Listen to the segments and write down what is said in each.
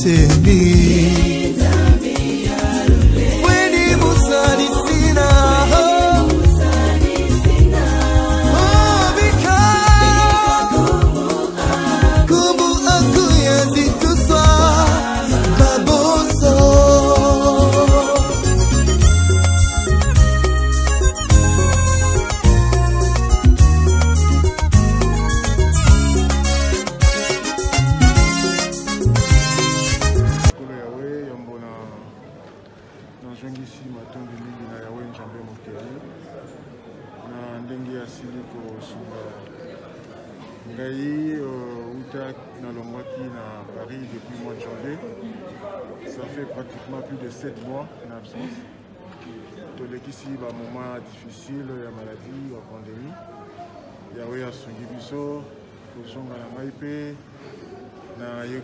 Ça fait pratiquement plus de 7 mois en absence. Tout ici, un moment difficile, il y a maladie, il y a pandémie. Il y a eu un songi biso, il y a un maïpé, il y a eu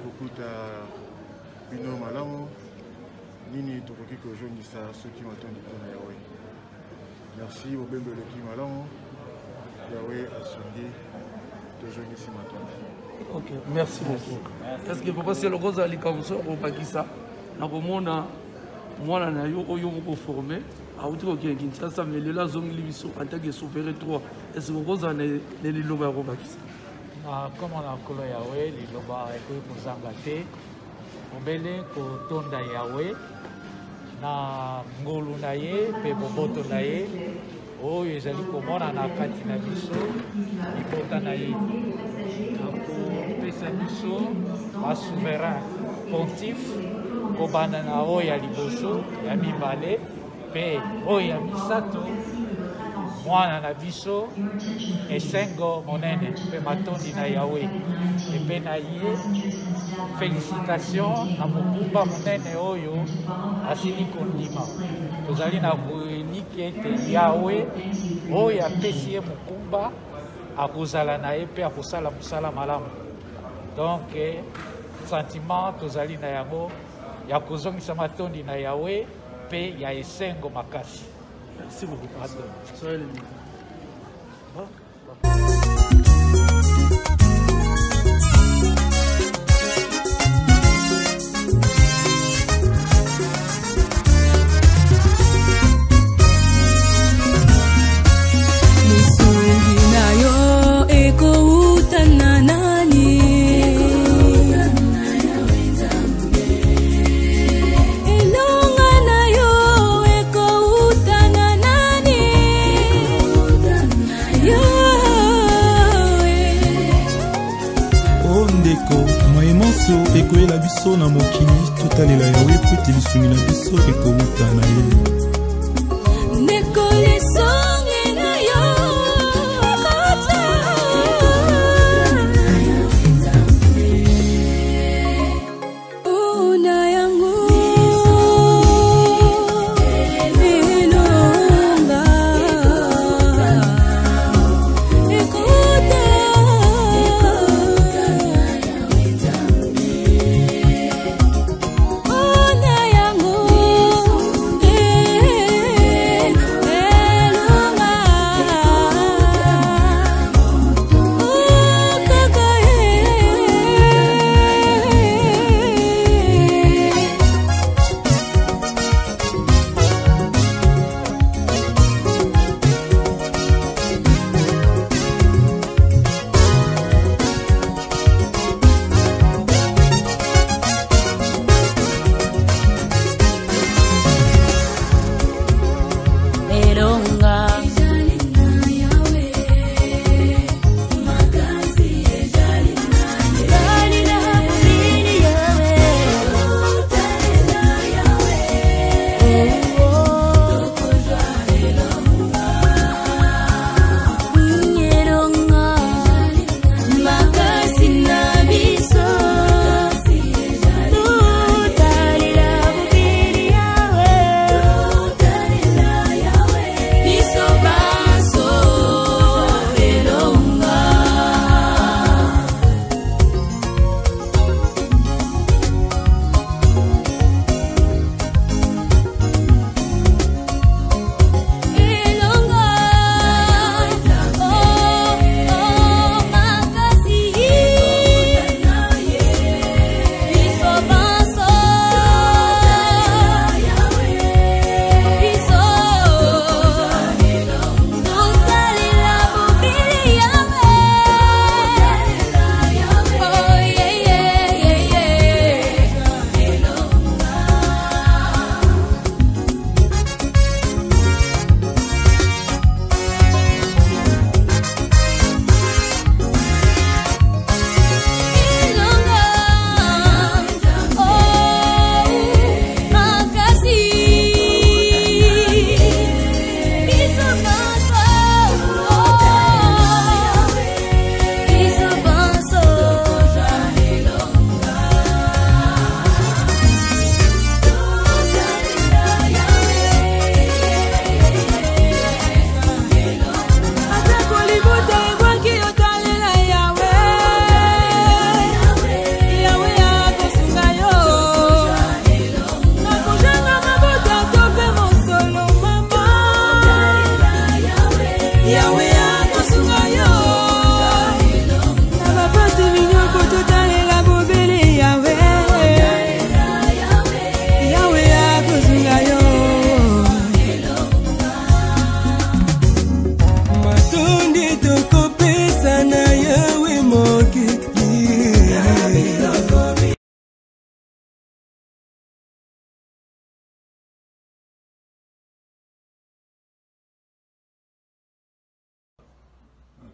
un bino malamu. Nini tokoki ko joni sa ceux qui m'entendent na yawe. Merci au bembe le qui malamu. Yawe asongi to joni si m'entendent. Ok, merci beaucoup. Est-ce que papa c'est le gros ali comme ça au Pakistan? Na komona mwana na yo oyo moko formé auti ko ke Kinshasa mais le la zone libiso en tant que supérieur 3. Est-ce que gros na le liloba ko Pakistan? Na comme on a kolo yawe liloba ko kozanga te. Obele ko tonda yawe na ngolu na ye pe boboto na ye oyo ezali komona na kati na biso libota na ye akopesa biso basouverain pontif kobanda na oyo ya liboso ya mibale pe oyo ya misato mwana na biso esengo monene pe matondi na yawe epe na ye félicitations na mokumba monene oyo asili kondima tozali na koyiniki ete yawe oyo apesi ye mokumba akozala na ye mpe akosala mosala malamu donc sentiment tozali na yango ya kozongisa matondi na yawe mpe ya esengo makasi. Merci beaucoup. Soyez les bienvenus. ekoyela biso na mokili totalela yawe po ete lisungi na biso ekouta na ye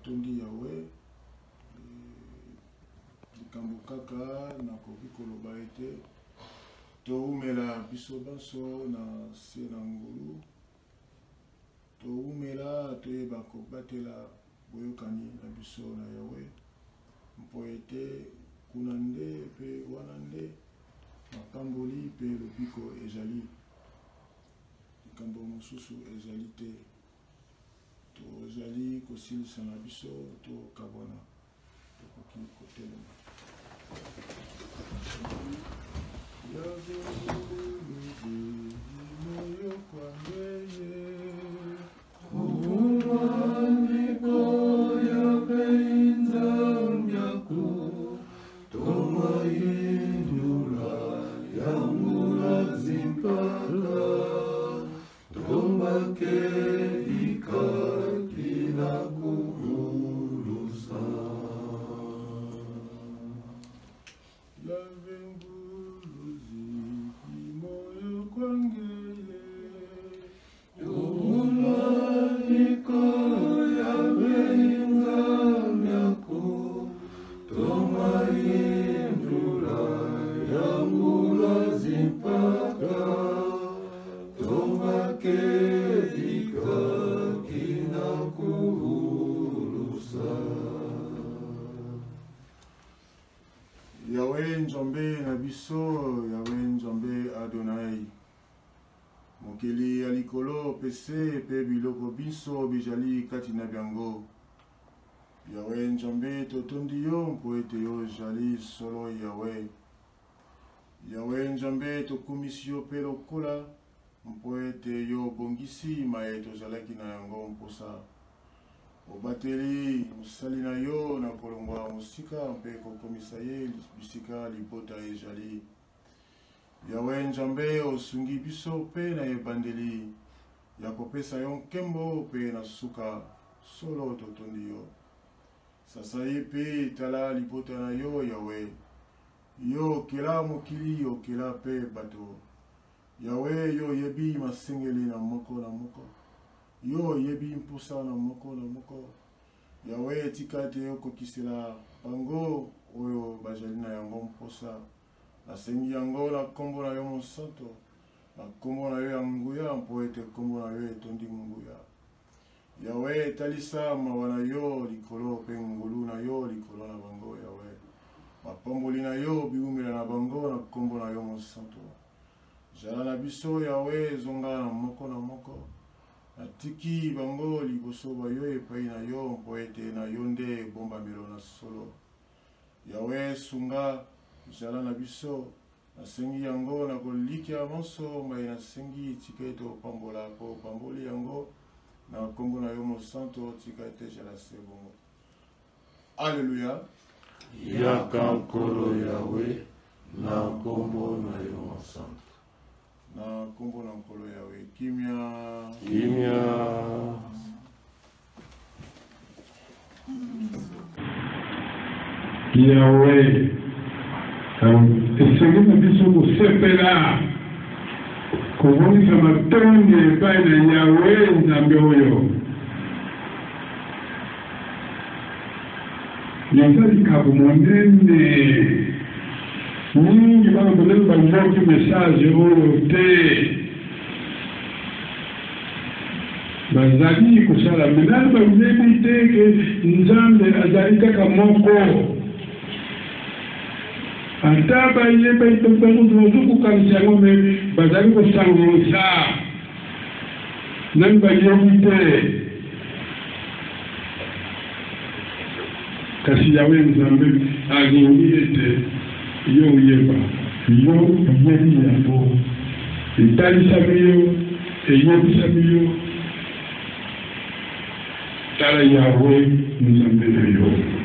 tondi yawe likambo kaka nakoki koloba ete toumela biso banso na se na ngulu toumela toyeba kobatela boyokani na biso na yawe mpo ete kuna nde mpe wana nde mapamboli mpe lobiko ezali likambo mosusu ezali te tozali kosilisa na biso tokabwana tokoki kotelema Yahweh Nzambe na biso, Yahweh Nzambe Adonai. Mokeli alikolo pese pe biloko biso bijali kati na biango. Yahweh Nzambe totondi yo mpo ete yo jali solo Yahweh. Yahweh Nzambe tokumisi yo pe lokola mpo ete yo bongisi mae tozalaki na yango mposa. Obateli musali na yo na kolongwa musika mpe kokomisa ye bisika libota ezali. Yahweh Nzambe osungi biso pe na ebandeli ya kopesa yo nkembo pe na suka solo totondi yo. Sasa ye pe tala libota na yo Yahweh. Yo kela mokili yo kela pe bato. Yahweh yo yebi masengeli na moko na moko. Yo yebi mpusa na moko na moko. Yahweh tika te yo kokisela bango oyo bajali na yango mposa. Nasengi yango na kombo na yo mosanto. Na kombo na yo ya nguya mpo ete kombo na yo etondi nguya. Yahweh talisa mawa na yo likolo pe ngulu na yo likolo na bango Yahweh. Mapamboli na yo biumela na bango na kombo na yo mosanto. Jala na biso Yahweh zonga na moko na moko. Natiki bango liboso ba yo epai na yo mpo ete na yo nde bomba melo na solo. Yahweh sunga jala na biso nasengi yango na kolikia monso mai nasengi tika ete opambola po pamboli yango na kombo na yo mosanto tika ete jala sebongo. Alléluia. Yaka nkolo Yahweh na kombo na yo mosanto. Na kombo na nkolo Yahweh. Kimia. Kimia. Yahweh. Esengi na biso kosepela komonisa matondi epai na Yahweh Nzambe oyo. Eza likambo monene. Mingi bana bonene bazoki message oyo te. Bazali kosala menani bayebi te ke Nzambe azali kaka moko. Ata bayeba bazokokanisa yango me bazali kosangisa. Nani bayebi te. Kasi Yahweh Nzambe alingi ete yo yeba yo yebi yango etalisami yo eyebisami yo tala Yahweh Nzambe na yo.